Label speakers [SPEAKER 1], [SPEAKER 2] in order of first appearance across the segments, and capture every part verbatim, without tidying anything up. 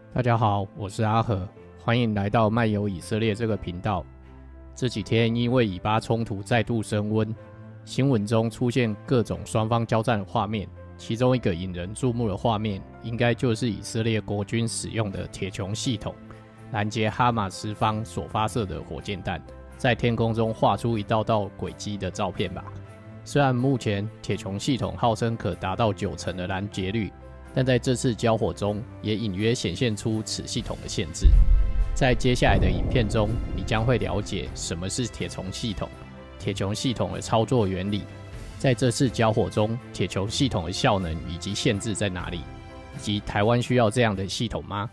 [SPEAKER 1] 大家好，我是阿和，欢迎来到漫游以色列这个频道。这几天因为以巴冲突再度升温，新闻中出现各种双方交战的画面，其中一个引人注目的画面，应该就是以色列国军使用的铁穹系统拦截哈马斯方所发射的火箭弹，在天空中画出一道道轨迹的照片吧。虽然目前铁穹系统号称可达到九成的拦截率，但在这次交火中也隐约显现出此系统的限制。在接下来的影片中，你将会了解什么是铁穹系统，铁穹系统的操作原理，在这次交火中铁穹系统的效能以及限制在哪里，以及台湾需要这样的系统吗？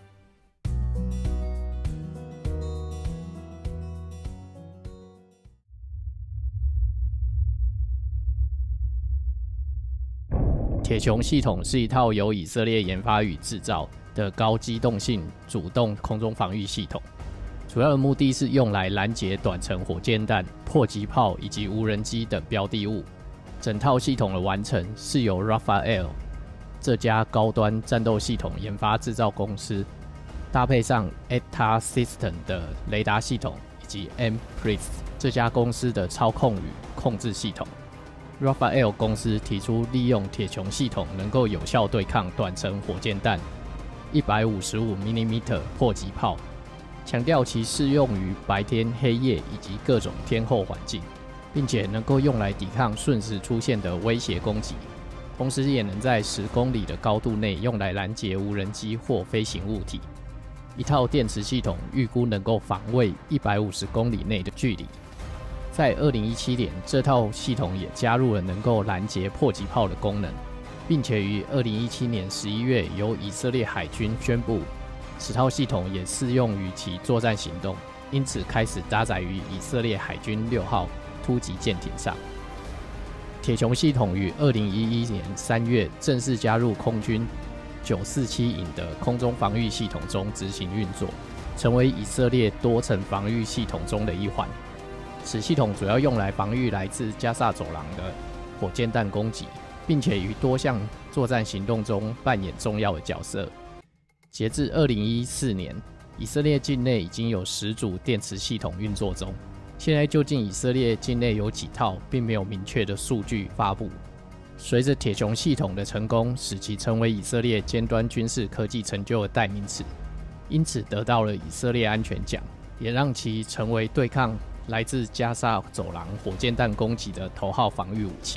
[SPEAKER 1] 铁穹系统是一套由以色列研发与制造的高机动性主动空中防御系统，主要的目的是用来拦截短程火箭弹、迫击炮以及无人机等标的物。整套系统的完成是由 Rafael 这家高端战斗系统研发制造公司，搭配上 E T A System 的雷达系统以及 M P R I S 这家公司的操控与控制系统。Rafael 公司提出利用铁穹系统能够有效对抗短程火箭弹、一百五十五毫米迫击炮，强调其适用于白天、黑夜以及各种天候环境，并且能够用来抵抗瞬时出现的威胁攻击，同时也能在十公里的高度内用来拦截无人机或飞行物体。一套电池系统预估能够防卫一百五十公里内的距离。在二零一七年，这套系统也加入了能够拦截迫击炮的功能，并且于二零一七年十一月由以色列海军宣布，此套系统也适用于其作战行动，因此开始搭载于以色列海军六号突击舰艇上。铁穹系统于二零一一年三月正式加入空军九四七营的空中防御系统中执行运作，成为以色列多层防御系统中的一环。此系统主要用来防御来自加萨走廊的火箭弹攻击，并且于多项作战行动中扮演重要的角色。截至二零一四年，以色列境内已经有十组电池系统运作中。现在究竟以色列境内有几套，并没有明确的数据发布。随着铁穹系统的成功，使其成为以色列尖端军事科技成就的代名词，因此得到了以色列安全奖，也让其成为对抗来自加萨走廊火箭弹攻击的头号防御武器。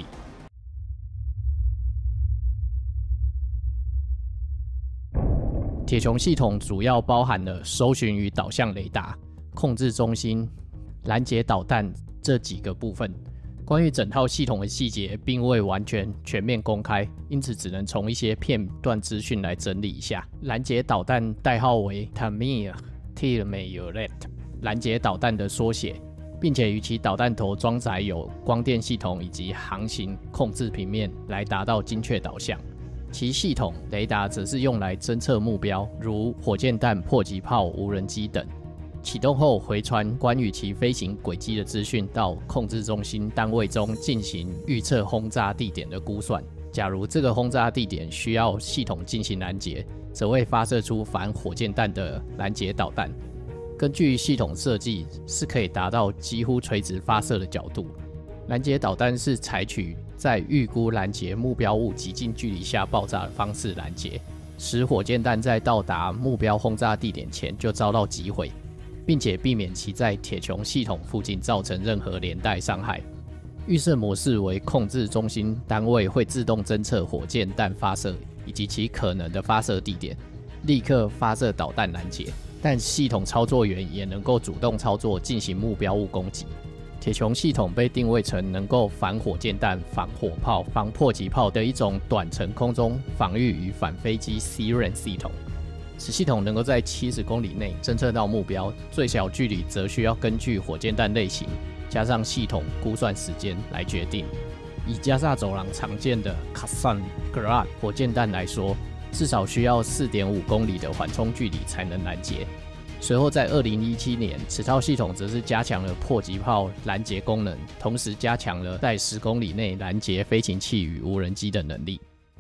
[SPEAKER 1] 铁穹系统主要包含了搜寻与导向雷达、控制中心、拦截导弹这几个部分。关于整套系统的细节并未完全全面公开，因此只能从一些片段资讯来整理一下。拦截导弹代号为 Tamir Tilmayoret， 拦截导弹的缩写，并且与其导弹头装载有光电系统以及航行控制平面来达到精确导向。其系统雷达则是用来侦测目标，如火箭弹、迫击炮、无人机等。启动后回传关于其飞行轨迹的资讯到控制中心单位中进行预测轰炸地点的估算。假如这个轰炸地点需要系统进行拦截，则会发射出反火箭弹的拦截导弹。根据系统设计，是可以达到几乎垂直发射的角度。拦截导弹是采取在预估拦截目标物极近距离下爆炸的方式拦截，使火箭弹在到达目标轰炸地点前就遭到击毁，并且避免其在铁穹系统附近造成任何连带伤害。预设模式为控制中心单位会自动侦测火箭弹发射以及其可能的发射地点，立刻发射导弹拦截。但系统操作员也能够主动操作进行目标物攻击。铁穹系统被定位成能够反火箭弹、防火炮、防迫击炮的一种短程空中防御与反飞机 C R A N 系统。此系统能够在七十公里内侦测到目标，最小距离则需要根据火箭弹类型加上系统估算时间来决定。以加萨走廊常见的 Qassam Grad 火箭弹来说，至少需要 四点五公里的缓冲距离才能拦截。随后在二零一七年，此套系统则是加强了迫击炮拦截功能，同时加强了在十公里内拦截飞行器与无人机的能力。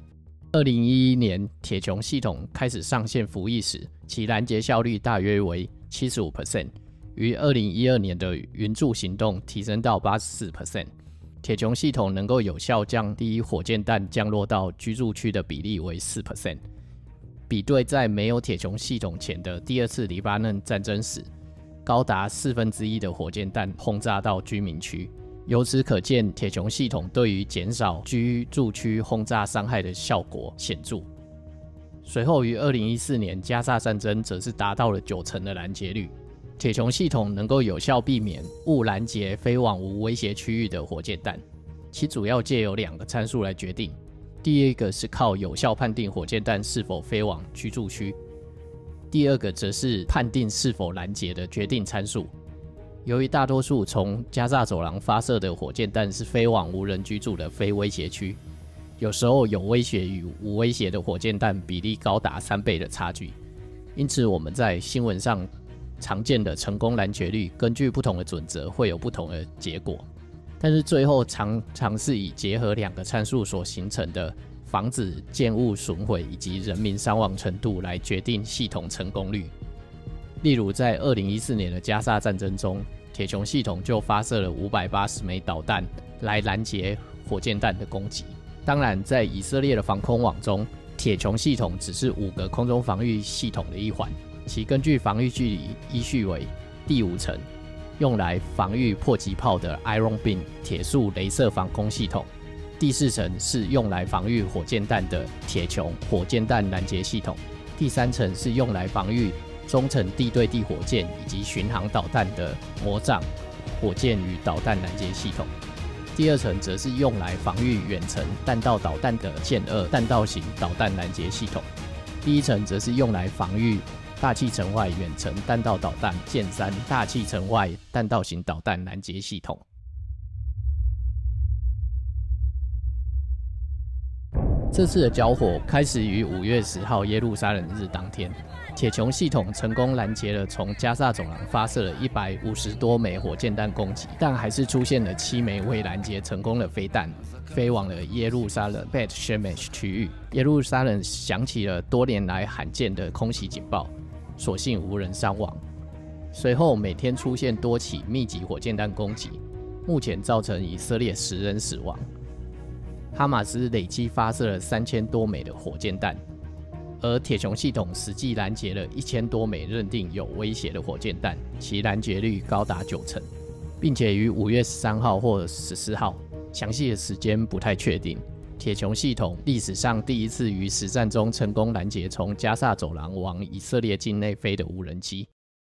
[SPEAKER 1] 二零一一年铁穹系统开始上线服役时，其拦截效率大约为 百分之七十五， 于二零一二年的云柱行动提升到 百分之八十四。 铁穹系统能够有效降低火箭弹降落到居住区的比例为 百分之四， 比对在没有铁穹系统前的第二次黎巴嫩战争时，高达四分之一的火箭弹轰炸到居民区。由此可见，铁穹系统对于减少居住区轰炸伤害的效果显著。随后于二零一四年加沙战争则是达到了九成的拦截率。铁穹系统能够有效避免误拦截飞往无威胁区域的火箭弹，其主要借由两个参数来决定。第一个是靠有效判定火箭弹是否飞往居住区，第二个则是判定是否拦截的决定参数。由于大多数从加萨走廊发射的火箭弹是飞往无人居住的非威胁区，有时候有威胁与无威胁的火箭弹比例高达三倍的差距，因此我们在新闻上常见的成功拦截率根据不同的准则会有不同的结果，但是最后常常是以结合两个参数所形成的防止建物损毁以及人民伤亡程度来决定系统成功率。例如在二零一四年的加沙战争中，铁穹系统就发射了五百八十枚导弹来拦截火箭弹的攻击。当然，在以色列的防空网中，铁穹系统只是五个空中防御系统的一环，其根据防御距离依序为第五层，用来防御迫击炮的 Iron Beam 铁束雷射防空系统；第四层是用来防御火箭弹的铁穹火箭弹拦截系统；第三层是用来防御中程地对地火箭以及巡航导弹的魔杖火箭与导弹拦截系统；第二层则是用来防御远程弹道导弹的剑二弹道型导弹拦截系统；第一层则是用来防御大气层外远程弹道导弹剑三大气层外弹道型导弹拦截系统。这次的交火开始于五月十号耶路撒冷日当天，铁穹系统成功拦截了从加萨走廊发射了一百五十多枚火箭弹攻击，但还是出现了七枚未拦截成功的飞弹飞往了耶路撒冷 Bet Shemesh 区域。耶路撒冷响起了多年来罕见的空袭警报，所幸无人伤亡。随后每天出现多起密集火箭弹攻击，目前造成以色列十人死亡。哈马斯累计发射了三千多枚的火箭弹，而铁穹系统实际拦截了一千多枚认定有威胁的火箭弹，其拦截率高达九成，并且于五月十三号或十四号，详细的时间不太确定。铁穹系统历史上第一次于实战中成功拦截从加萨走廊往以色列境内飞的无人机。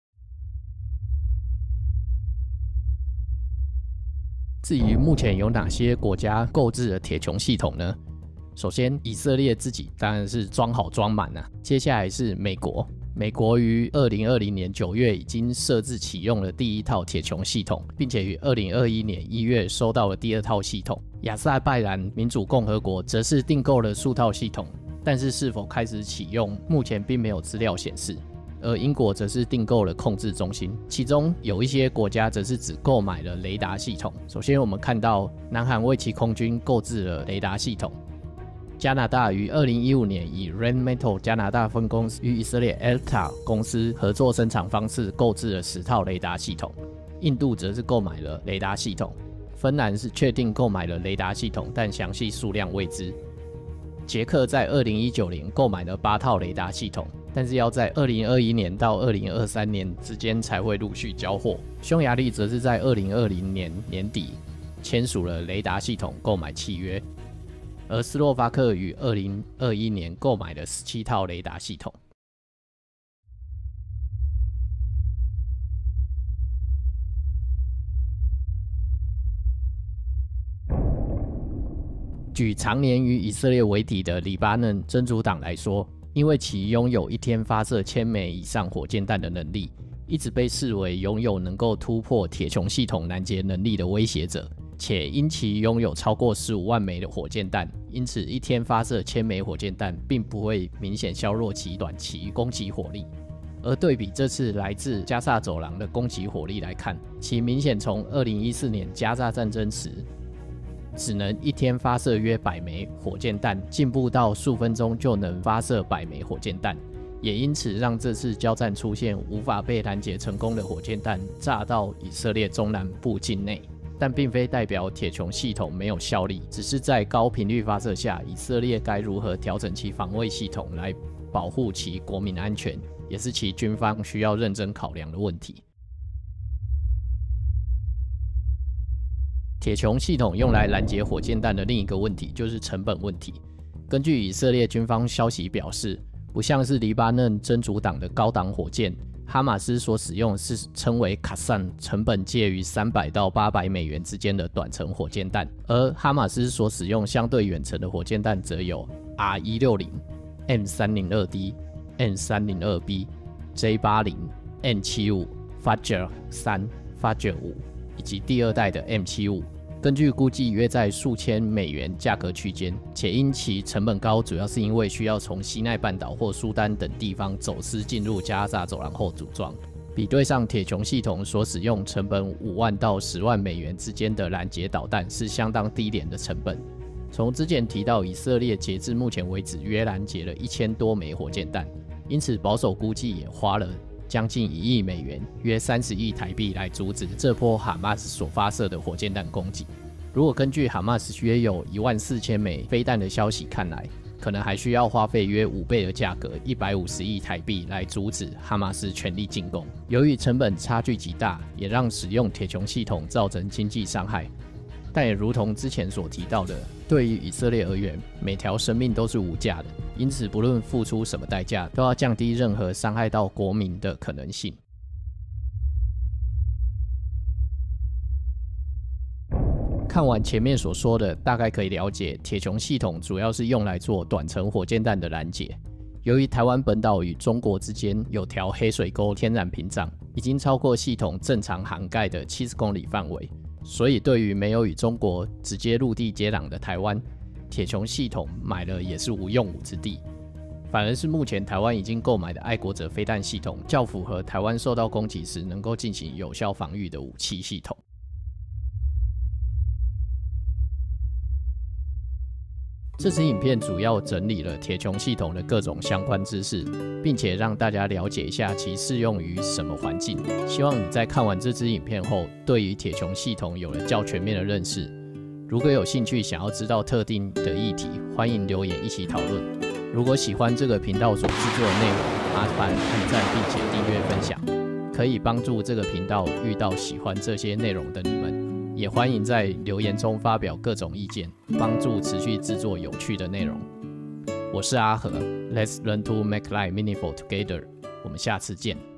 [SPEAKER 1] 至于目前有哪些国家购置了铁穹系统呢？首先，以色列自己当然是装好装满啊。接下来是美国，美国于二零二零年九月已经设置启用了第一套铁穹系统，并且于二零二一年一月收到了第二套系统。亚塞拜然民主共和国则是订购了数套系统，但是是否开始启用，目前并没有资料显示。而英国则是订购了控制中心，其中有一些国家则是只购买了雷达系统。首先，我们看到南韩为其空军购置了雷达系统。加拿大于二零一五年以 Rheinmetall 加拿大分公司与以色列 E L T A 公司合作生产方式购置了十套雷达系统。印度则是购买了雷达系统。芬兰是确定购买了雷达系统，但详细数量未知。捷克在二零一九年购买了八套雷达系统，但是要在二零二一年到二零二三年之间才会陆续交货。匈牙利则是在二零二零年年底签署了雷达系统购买契约，而斯洛伐克于二零二一年购买了十七套雷达系统。举常年与以色列为敌的黎巴嫩真主党来说，因为其拥有一天发射千枚以上火箭弹的能力，一直被视为拥有能够突破铁穹系统拦截能力的威胁者，且因其拥有超过十五万枚的火箭弹，因此一天发射千枚火箭弹并不会明显削弱其短期攻击火力。而对比这次来自加萨走廊的攻击火力来看，其明显从二零一四年加萨战争时只能一天发射约百枚火箭弹，进步到数分钟就能发射百枚火箭弹，也因此让这次交战出现无法被拦截成功的火箭弹炸到以色列中南部境内。但并非代表铁穹系统没有效力，只是在高频率发射下，以色列该如何调整其防卫系统来保护其国民安全，也是其军方需要认真考量的问题。铁穹系统用来拦截火箭弹的另一个问题就是成本问题。根据以色列军方消息表示，不像是黎巴嫩真主党的高档火箭，哈马斯所使用是称为卡桑，成本介于三百到八百美元之间的短程火箭弹，而哈马斯所使用相对远程的火箭弹则有 R 一六零、M 三零二 D、M 三零二 B、J 八十、M 七十五、Fajr 三、Fajr 五以及第二代的 M 七十五。根据估计约在数千美元价格区间，且因其成本高，主要是因为需要从西奈半岛或苏丹等地方走私进入加沙走廊后组装。比对上铁穹系统所使用成本五万到十万美元之间的拦截导弹是相当低廉的成本。从之前提到，以色列截至目前为止约拦截了一千多枚火箭弹，因此保守估计也花了将近一亿美元，约三十亿台币来阻止这波哈马斯所发射的火箭弹攻击。如果根据哈马斯约有一万四千枚飞弹的消息看来，可能还需要花费约五倍的价格，一百五十亿台币来阻止哈马斯全力进攻。由于成本差距极大，也让使用铁穹系统造成经济伤害。但也如同之前所提到的，对于以色列而言，每条生命都是无价的，因此不论付出什么代价，都要降低任何伤害到国民的可能性。看完前面所说的，大概可以了解铁穹系统主要是用来做短程火箭弹的拦截。由于台湾本岛与中国之间有条黑水沟天然屏障，已经超过系统正常涵盖的七十公里范围，所以对于没有与中国直接陆地接壤的台湾，铁穹系统买了也是无用武之地。反而是目前台湾已经购买的爱国者飞弹系统，较符合台湾受到攻击时能够进行有效防御的武器系统。这支影片主要整理了铁穹系统的各种相关知识，并且让大家了解一下其适用于什么环境。希望你在看完这支影片后，对于铁穹系统有了较全面的认识。如果有兴趣想要知道特定的议题，欢迎留言一起讨论。如果喜欢这个频道所制作的内容，麻烦按赞并且订阅分享，可以帮助这个频道遇到喜欢这些内容的你们。也欢迎在留言中发表各种意见，帮助持续制作有趣的内容。我是阿和 ，Let's learn to make life meaningful together。我们下次见。